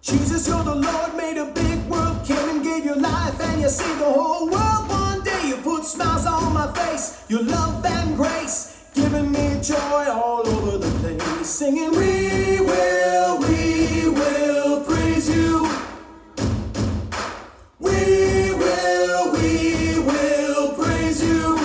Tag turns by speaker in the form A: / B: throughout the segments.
A: Jesus, you're the Lord, made a big world, came and gave your life, and you saved the whole world. One day you put smiles on my face, your love and grace, giving me joy all over the place. Singing, we will praise you. We will praise you.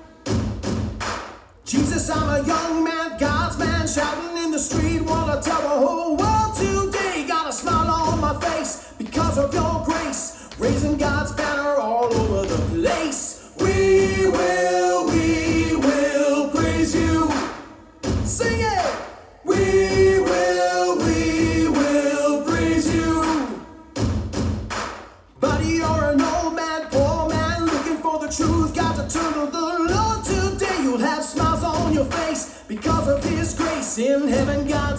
A: Jesus, I'm a young man, God's man, shouting in the street, wanna tell the whole world today. Got a smile on my face because of your grace, raising God's banner all over the place. We will praise you. Sing it! We will praise you. Buddy, you're an old man, poor man, looking for the truth, got to turn to the Lord today. You'll have smiles on your face because of His grace. In heaven, God